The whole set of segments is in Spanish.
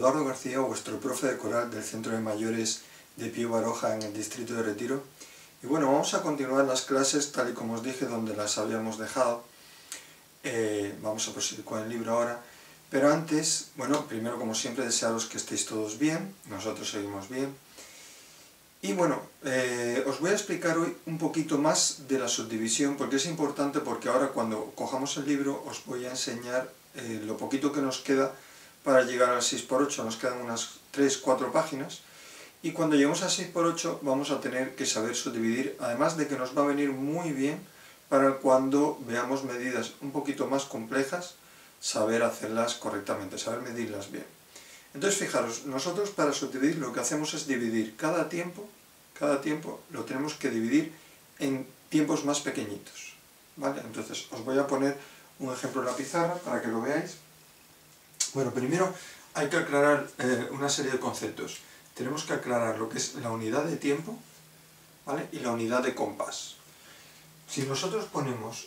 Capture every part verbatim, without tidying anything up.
Eduardo García, vuestro profe de coral del Centro de Mayores de Pío Baroja en el distrito de Retiro. Y bueno, vamos a continuar las clases tal y como os dije donde las habíamos dejado. Eh, vamos a proseguir con el libro ahora. Pero antes, bueno, primero como siempre desearos que estéis todos bien, nosotros seguimos bien. Y bueno, eh, os voy a explicar hoy un poquito más de la subdivisión, porque es importante, porque ahora cuando cojamos el libro os voy a enseñar eh, lo poquito que nos queda para llegar al seis por ocho, nos quedan unas tres cuatro páginas, y cuando lleguemos al seis por ocho vamos a tener que saber subdividir, además de que nos va a venir muy bien para cuando veamos medidas un poquito más complejas, saber hacerlas correctamente, saber medirlas bien. Entonces fijaros, nosotros para subdividir lo que hacemos es dividir cada tiempo, cada tiempo lo tenemos que dividir en tiempos más pequeñitos, ¿vale? Entonces os voy a poner un ejemplo en la pizarra para que lo veáis. Bueno, primero hay que aclarar eh, una serie de conceptos. Tenemos que aclarar lo que es la unidad de tiempo, ¿vale? Y la unidad de compás. Si nosotros ponemos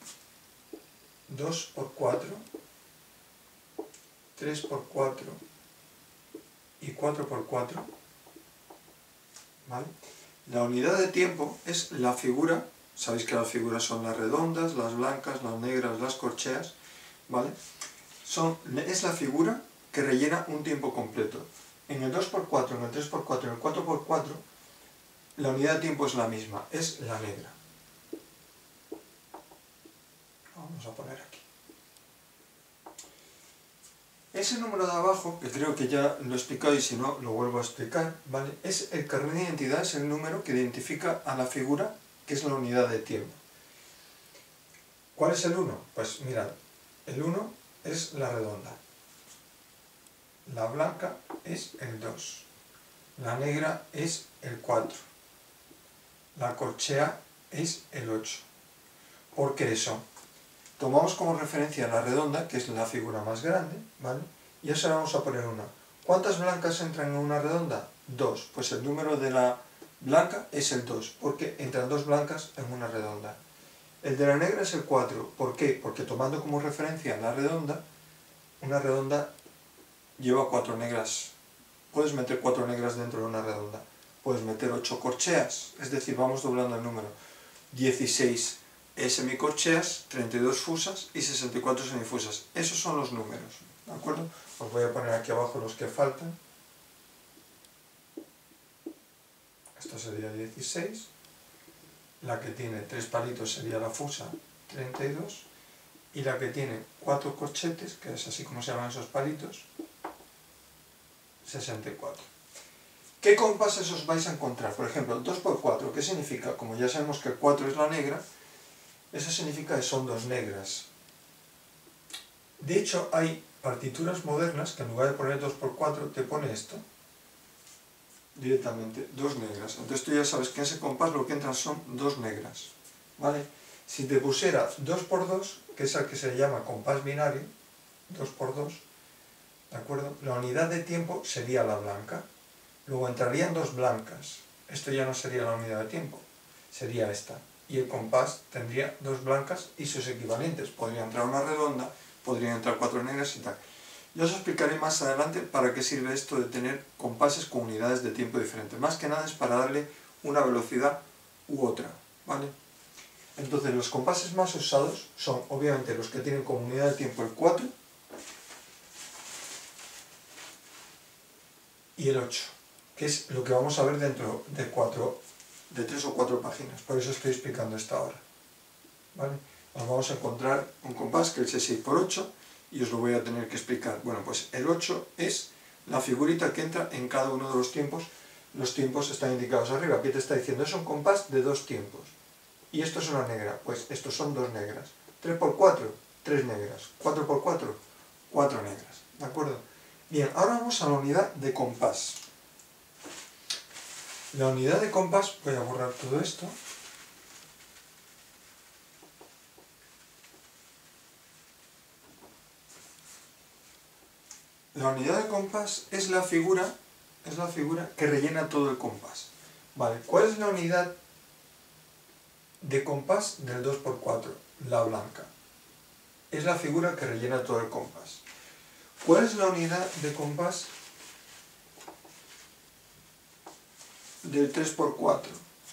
dos por cuatro, tres por cuatro y cuatro por cuatro, ¿vale? La unidad de tiempo es la figura, sabéis que las figuras son las redondas, las blancas, las negras, las corcheas, ¿vale? Son, es la figura que rellena un tiempo completo. En el dos por cuatro, en el tres por cuatro, en el cuatro por cuatro, la unidad de tiempo es la misma, es la negra. Vamos a poner aquí. Ese número de abajo, que creo que ya lo he explicado y si no lo vuelvo a explicar, ¿vale? Es el carnet de identidad, es el número que identifica a la figura que es la unidad de tiempo. ¿Cuál es el uno? Pues mirad, el uno es la redonda, la blanca es el dos, la negra es el cuatro, la corchea es el ocho. ¿Por qué eso? Tomamos como referencia la redonda, que es la figura más grande, ¿vale? Y eso le vamos a poner una. ¿Cuántas blancas entran en una redonda? Dos. Pues el número de la blanca es el dos, porque entran dos blancas en una redonda. El de la negra es el cuatro. ¿Por qué? Porque tomando como referencia la redonda, una redonda lleva cuatro negras. Puedes meter cuatro negras dentro de una redonda. Puedes meter ocho corcheas, es decir, vamos doblando el número. dieciséis semicorcheas, treinta y dos fusas y sesenta y cuatro semifusas. Esos son los números, ¿de acuerdo? Os voy a poner aquí abajo los que faltan. Esto sería dieciséis. La que tiene tres palitos sería la fusa, treinta y dos. Y la que tiene cuatro corchetes, que es así como se llaman esos palitos, sesenta y cuatro. ¿Qué compases os vais a encontrar? Por ejemplo, dos por cuatro, ¿qué significa? Como ya sabemos que el cuatro es la negra, eso significa que son dos negras. De hecho, hay partituras modernas que en lugar de poner dos por cuatro te pone esto. Directamente, dos negras. Entonces tú ya sabes que en ese compás lo que entran son dos negras, ¿vale? Si te pusiera dos por dos, que es el que se llama compás binario, dos por dos, ¿de acuerdo? La unidad de tiempo sería la blanca. Luego entrarían dos blancas. Esto ya no sería la unidad de tiempo, sería esta. Y el compás tendría dos blancas y sus equivalentes. Podría entrar una redonda, podrían entrar cuatro negras y tal. Yo os explicaré más adelante para qué sirve esto de tener compases con unidades de tiempo diferentes. Más que nada es para darle una velocidad u otra, ¿vale? Entonces los compases más usados son obviamente los que tienen como unidad de tiempo el cuatro y el ocho, que es lo que vamos a ver dentro de cuatro, de tres o cuatro páginas. Por eso estoy explicando esta ahora, ¿vale? Nos vamos a encontrar un compás que es el seis por ocho y os lo voy a tener que explicar. Bueno, pues el ocho es la figurita que entra en cada uno de los tiempos. Los tiempos están indicados arriba. ¿Qué te está diciendo? Es un compás de dos tiempos. Y esto es una negra. Pues estos son dos negras. tres por cuatro, tres negras. cuatro por cuatro, cuatro negras. ¿De acuerdo? Bien, ahora vamos a la unidad de compás. La unidad de compás, voy a borrar todo esto. La unidad de compás es la figura, es la figura que rellena todo el compás. Vale, ¿cuál es la unidad de compás del dos por cuatro? La blanca. Es la figura que rellena todo el compás. ¿Cuál es la unidad de compás del tres por cuatro?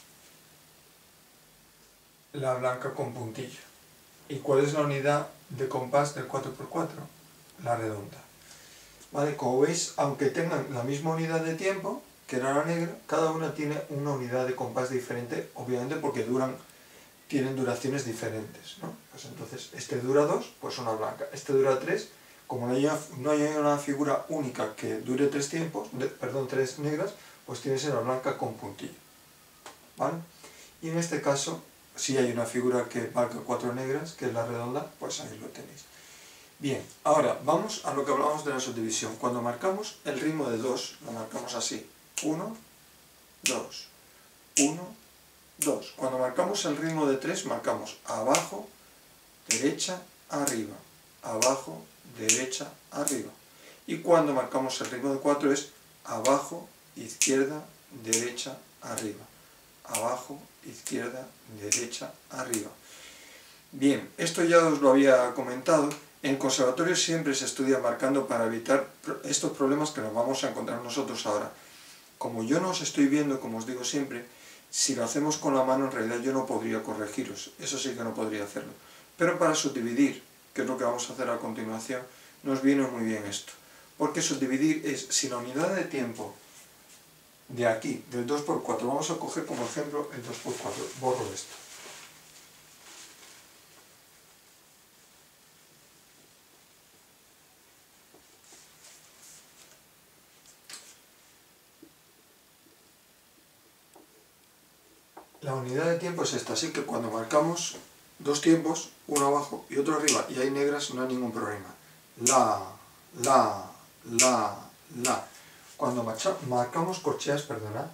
La blanca con puntilla. ¿Y cuál es la unidad de compás del cuatro por cuatro? La redonda. ¿Vale? Como veis, aunque tengan la misma unidad de tiempo, que era la negra, cada una tiene una unidad de compás diferente, obviamente porque duran, tienen duraciones diferentes, ¿no? Pues entonces, este dura dos, pues una blanca. Este dura tres, como no hay, no hay una figura única que dure tres tiempos, de, perdón, tres negras, pues tiene que ser la blanca con puntilla. ¿Vale? Y en este caso, si hay una figura que marca cuatro negras, que es la redonda, pues ahí lo tenéis. Bien, ahora vamos a lo que hablamos de la subdivisión. Cuando marcamos el ritmo de dos, lo marcamos así. uno, dos, uno, dos. Cuando marcamos el ritmo de tres, marcamos abajo, derecha, arriba, abajo, derecha, arriba. Y cuando marcamos el ritmo de cuatro es abajo, izquierda, derecha, arriba. Abajo, izquierda, derecha, arriba. Bien, esto ya os lo había comentado. En conservatorio siempre se estudia marcando para evitar estos problemas que nos vamos a encontrar nosotros ahora. Como yo no os estoy viendo, como os digo siempre, si lo hacemos con la mano en realidad yo no podría corregiros, eso sí que no podría hacerlo. Pero para subdividir, que es lo que vamos a hacer a continuación, nos viene muy bien esto. Porque subdividir es, si la unidad de tiempo de aquí, del dos por cuatro, vamos a coger como ejemplo el dos por cuatro, borro esto. La unidad de tiempo es esta, así que cuando marcamos dos tiempos, uno abajo y otro arriba, y hay negras, no hay ningún problema. La, la, la, la. Cuando marcha, marcamos corcheas, perdonad,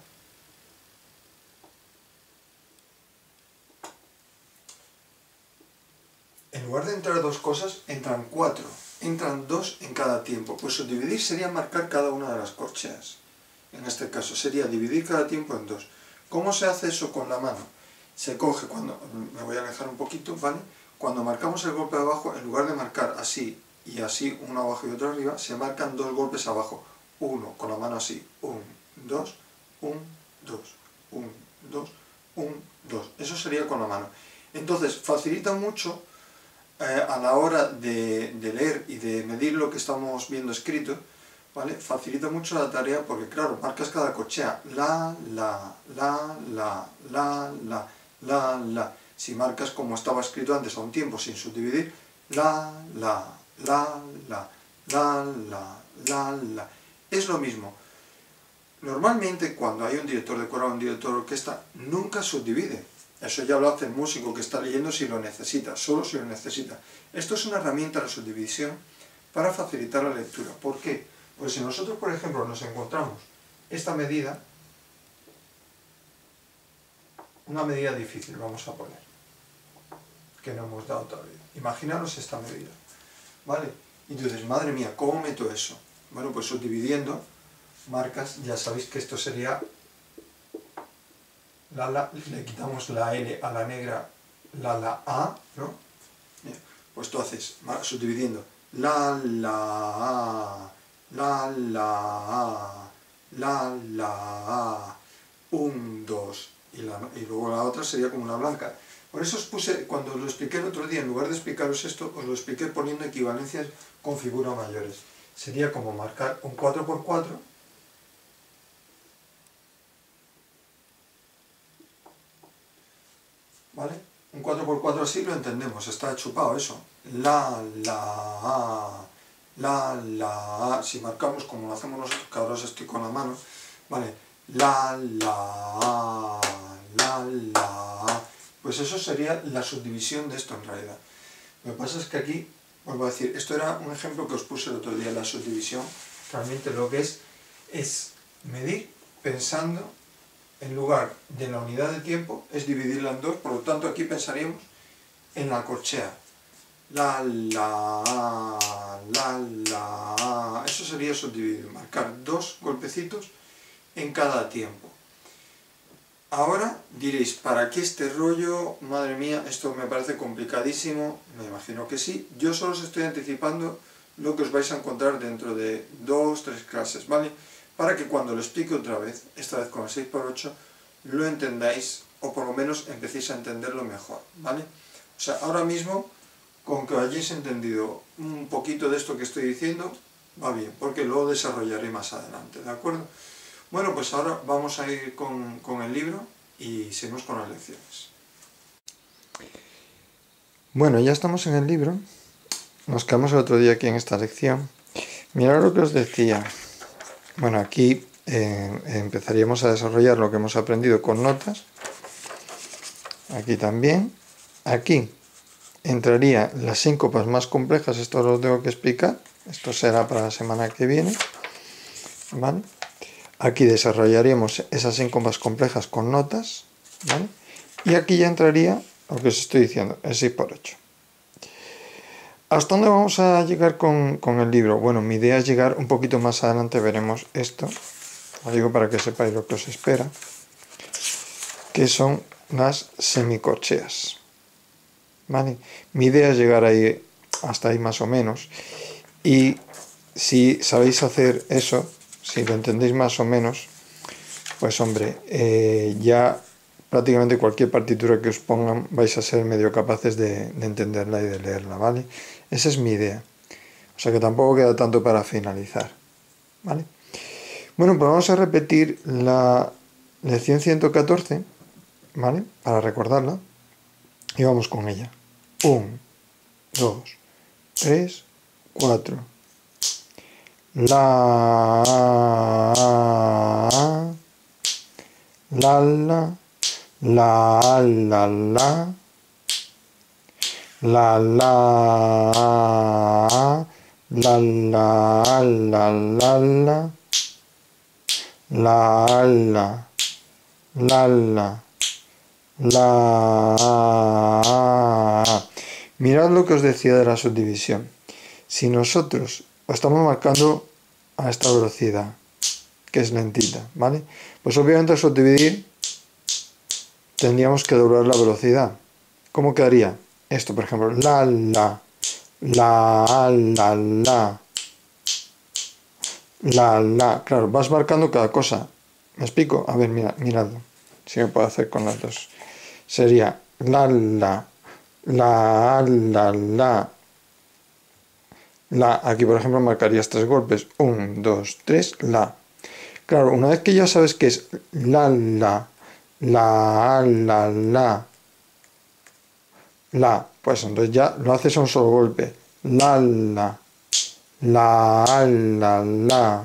en lugar de entrar dos cosas, entran cuatro. Entran dos en cada tiempo. Pues subdividir sería marcar cada una de las corcheas. En este caso sería dividir cada tiempo en dos. ¿Cómo se hace eso con la mano? Se coge cuando, me voy a alejar un poquito, ¿vale? Cuando marcamos el golpe de abajo, en lugar de marcar así y así, uno abajo y otro arriba, se marcan dos golpes abajo. Uno, con la mano así, un, dos, un, dos, un, dos, un, dos. Eso sería con la mano. Entonces, facilita mucho eh, a la hora de, de leer y de medir lo que estamos viendo escrito, ¿vale? Facilita mucho la tarea porque, claro, marcas cada corchea. La, la, la, la, la, la, la, la. Si marcas como estaba escrito antes a un tiempo sin subdividir, la, la, la, la, la, la, la, la. Es lo mismo. Normalmente cuando hay un director de coro o un director de orquesta, nunca subdivide. Eso ya lo hace el músico que está leyendo si lo necesita, solo si lo necesita. Esto es una herramienta de subdivisión para facilitar la lectura. ¿Por qué? Pues si nosotros, por ejemplo, nos encontramos esta medida, una medida difícil, vamos a poner, que no hemos dado todavía. Imaginaros esta medida, ¿vale? Y entonces, madre mía, ¿cómo meto eso? Bueno, pues subdividiendo, marcas, ya sabéis que esto sería, la, la, le quitamos la L a la negra, la, la, A, ¿no? Bien, pues tú haces, subdividiendo, la, la, la, la, la, la, un, dos, y, la, y luego la otra sería como una blanca. Por eso os puse, cuando os lo expliqué el otro día, en lugar de explicaros esto, os lo expliqué poniendo equivalencias con figuras mayores. Sería como marcar un cuatro por cuatro, ¿vale? Un cuatro por cuatro así lo entendemos, está chupado eso. La, la, la, la, si marcamos como lo hacemos nosotros, que ahora os estoy con la mano, ¿vale? La, la, la, la, pues eso sería la subdivisión de esto en realidad. Lo que pasa es que aquí, vuelvo a decir, esto era un ejemplo que os puse el otro día, la subdivisión, realmente lo que es, es medir pensando, en lugar de la unidad de tiempo, es dividirla en dos, por lo tanto aquí pensaríamos en la corchea. La, la, la, la, eso sería subdividir, marcar dos golpecitos en cada tiempo. Ahora diréis, ¿para qué este rollo? Madre mía, esto me parece complicadísimo, me imagino que sí. Yo solo os estoy anticipando lo que os vais a encontrar dentro de dos, tres clases, ¿vale? Para que cuando lo explique otra vez, esta vez con el seis por ocho, lo entendáis, o por lo menos empecéis a entenderlo mejor, ¿vale? O sea, ahora mismo, con que hayáis entendido un poquito de esto que estoy diciendo, va bien, porque lo desarrollaré más adelante, ¿de acuerdo? Bueno, pues ahora vamos a ir con, con el libro y seguimos con las lecciones. Bueno, ya estamos en el libro. Nos quedamos el otro día aquí en esta lección. Mirad lo que os decía. Bueno, aquí eh, empezaríamos a desarrollar lo que hemos aprendido con notas. Aquí también. Aquí entraría las síncopas más complejas. Esto lo tengo que explicar. Esto será para la semana que viene. ¿Vale? Aquí desarrollaríamos esas síncopas complejas con notas. ¿Vale? Y aquí ya entraría lo que os estoy diciendo, el seis por ocho. ¿Hasta dónde vamos a llegar con, con el libro? Bueno, mi idea es llegar un poquito más adelante, veremos esto. Lo digo para que sepáis lo que os espera. Que son las semicorcheas. ¿Vale? Mi idea es llegar ahí, hasta ahí más o menos. Y si sabéis hacer eso, si lo entendéis más o menos, pues hombre, eh, ya prácticamente cualquier partitura que os pongan vais a ser medio capaces de, de entenderla y de leerla, ¿vale? Esa es mi idea. O sea que tampoco queda tanto para finalizar, ¿vale? Bueno, pues vamos a repetir la lección ciento catorce, ¿vale? Para recordarla. Y vamos con ella. Un, dos, tres, cuatro. La, la, la. La, la, la, la, la, la, la, la, la, la, la, la, la, la, la. Mirad lo que os decía de la subdivisión. Si nosotros estamos marcando a esta velocidad, que es lentita, ¿vale? Pues obviamente al subdividir tendríamos que doblar la velocidad. ¿Cómo quedaría? Esto, por ejemplo, la, la, la, la, la, la, la. Claro, vas marcando cada cosa. ¿Me explico? A ver, mira, miradlo. Si me puedo hacer con las dos. Sería la, la, la, la, la, la. Aquí, por ejemplo, marcarías tres golpes. Un, dos, tres, la. Claro, una vez que ya sabes que es la, la, la, la, la, la, pues entonces ya lo haces a un solo golpe. La, la, la, la, la,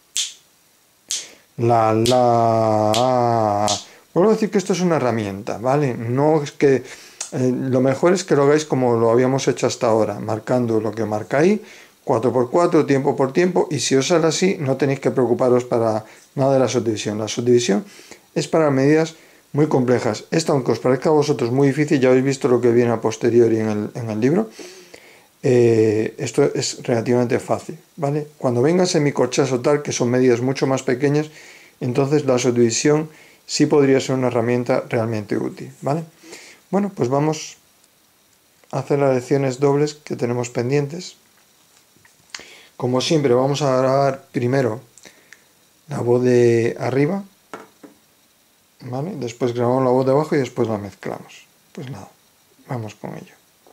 la, la. Vuelvo a decir que esto es una herramienta, ¿vale? No es que, eh, lo mejor es que lo hagáis como lo habíamos hecho hasta ahora, marcando lo que marca ahí, cuatro por cuatro, tiempo por tiempo, y si os sale así, no tenéis que preocuparos para nada de la subdivisión. La subdivisión es para medidas muy complejas. Esta, aunque os parezca a vosotros muy difícil, ya habéis visto lo que viene a posteriori en el, en el libro, eh, esto es relativamente fácil, ¿vale? Cuando vengan semicorcheas o tal, que son medidas mucho más pequeñas, entonces la subdivisión sí podría ser una herramienta realmente útil, ¿vale? Bueno, pues vamos a hacer las lecciones dobles que tenemos pendientes. Como siempre, vamos a grabar primero la voz de arriba, ¿vale? Después grabamos la voz de abajo y después la mezclamos. Pues nada, vamos con ello.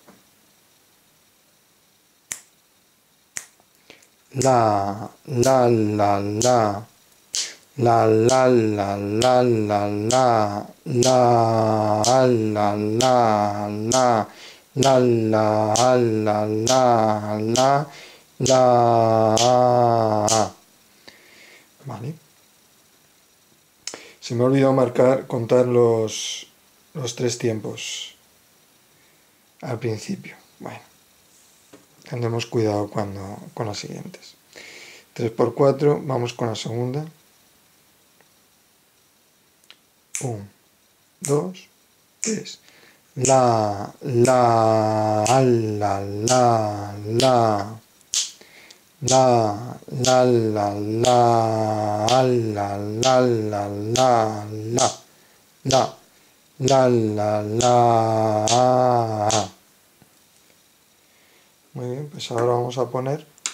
La, la, la, la, la, la, la, la, la, la, la, la, la, la, la, la, la, la, la, la. Vale. Se me ha olvidado marcar, contar los, los tres tiempos al principio. Bueno, tendremos cuidado cuando, con las siguientes. tres por cuatro, vamos con la segunda. uno, dos, tres. La, la, la, la, la. La, la, la, la, la, la, la, la, la, la, la, la, la. Muy bien, pues ahora vamos a poner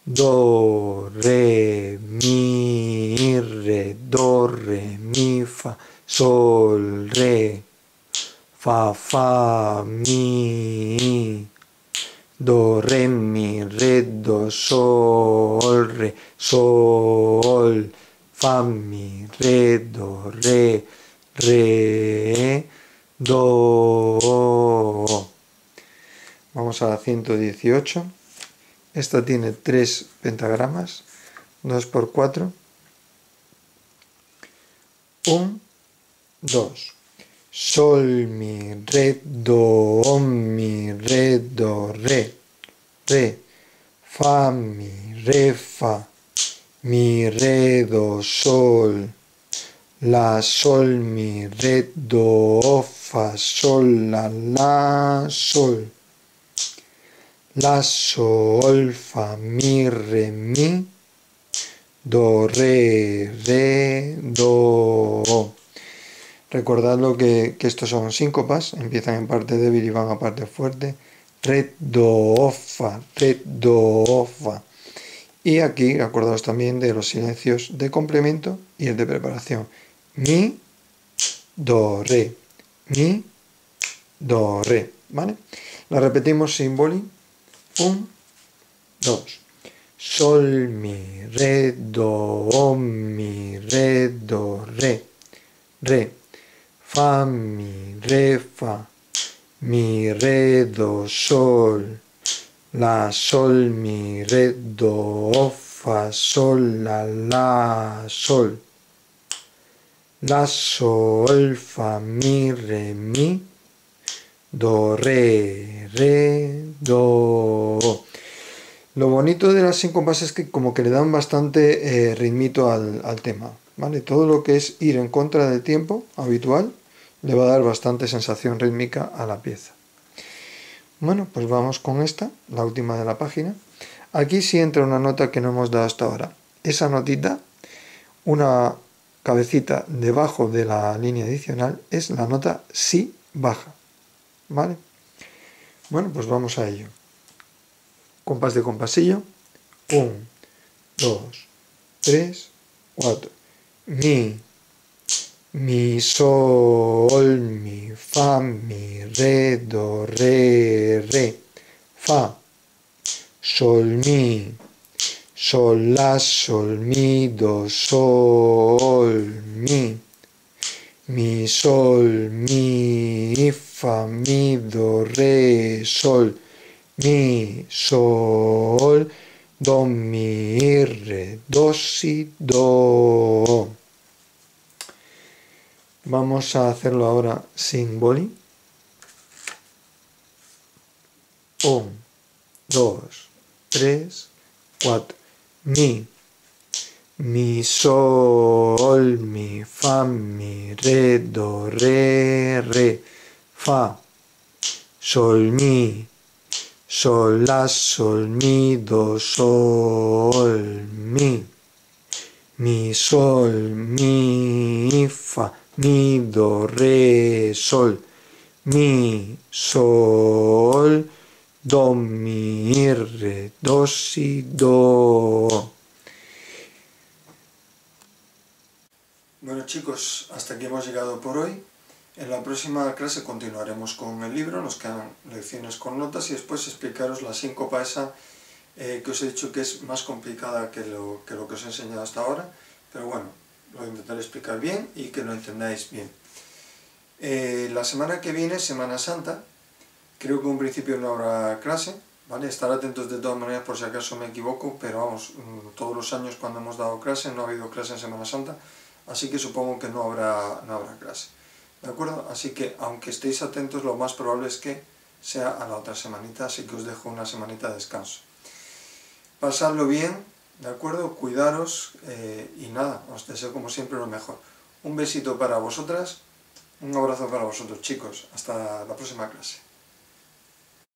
do, re, mi, re, do, re, mi, fa, sol, re, fa, fa, mi, do, re, mi, re, do, sol, re, sol, fa, mi, re, do, re, re, do. Vamos a la ciento dieciocho. Esta tiene tres pentagramas, dos por cuatro, uno, dos, sol, mi, re, do, mi, re, do, re, re, fa, mi, re, fa, mi, re, do, sol, la, sol, mi, re, do, fa, sol, la, la, sol, la, sol, fa, mi, re, mi, do, re, re, do. Recordadlo que, que estos son síncopas, empiezan en parte débil y van a parte fuerte. Re, do, fa, re, do, fa. Y aquí acordaos también de los silencios de complemento y el de preparación. Mi, do, re, mi, do, re, ¿vale? La repetimos sin boli. Un, dos. Sol, mi, re, do, mi, re, do, re, re, fa, mi, re, fa, mi, re, do, sol, la, sol, mi, re, do, fa, sol, la, la, sol, la, sol, fa, mi, re, mi, do, re, re, do. Lo bonito de las síncopas es que como que le dan bastante eh, ritmito al, al tema, ¿vale? Todo lo que es ir en contra del tiempo habitual le va a dar bastante sensación rítmica a la pieza. Bueno, pues vamos con esta, la última de la página. Aquí sí entra una nota que no hemos dado hasta ahora. Esa notita, una cabecita debajo de la línea adicional, es la nota si baja, ¿vale? Bueno, pues vamos a ello. Compás de compasillo. uno, dos, tres, cuatro. Mi, mi, sol, mi, fa, mi, re, do, re, re, fa, sol, mi, sol, la, sol, mi, do, sol, mi, mi, sol, mi, fa, mi, do, re, sol, mi, sol, do, mi, re, do, si, do. Vamos a hacerlo ahora sin boli. uno, dos, tres, cuatro. Mi, mi, sol, mi, fa, mi, re, do, re, re, fa, sol, mi, sol, la, sol, mi, do, sol, mi, mi, sol, mi, fa, mi, do, re, sol, mi, sol, do, mi, re, do, si, do. Bueno chicos, hasta aquí hemos llegado por hoy. En la próxima clase continuaremos con el libro, nos quedan lecciones con notas y después explicaros la síncopa esa eh, que os he dicho que es más complicada que lo, que lo que os he enseñado hasta ahora, pero bueno, lo intentaré explicar bien y que lo entendáis bien. Eh, la semana que viene, Semana Santa, creo que en un principio no habrá clase, ¿vale? Estar atentos de todas maneras por si acaso me equivoco, pero vamos, todos los años cuando hemos dado clase no ha habido clase en Semana Santa, así que supongo que no habrá, no habrá clase. ¿De acuerdo? Así que, aunque estéis atentos, lo más probable es que sea a la otra semanita, así que os dejo una semanita de descanso. Pasadlo bien, ¿de acuerdo? Cuidaros eh, y nada, os deseo como siempre lo mejor. Un besito para vosotras, un abrazo para vosotros chicos, hasta la próxima clase.